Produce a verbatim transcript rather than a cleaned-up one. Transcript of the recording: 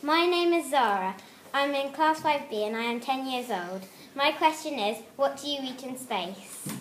My name is Zahra. I'm in Class five B and I am ten years old. My question is, what do you eat in space?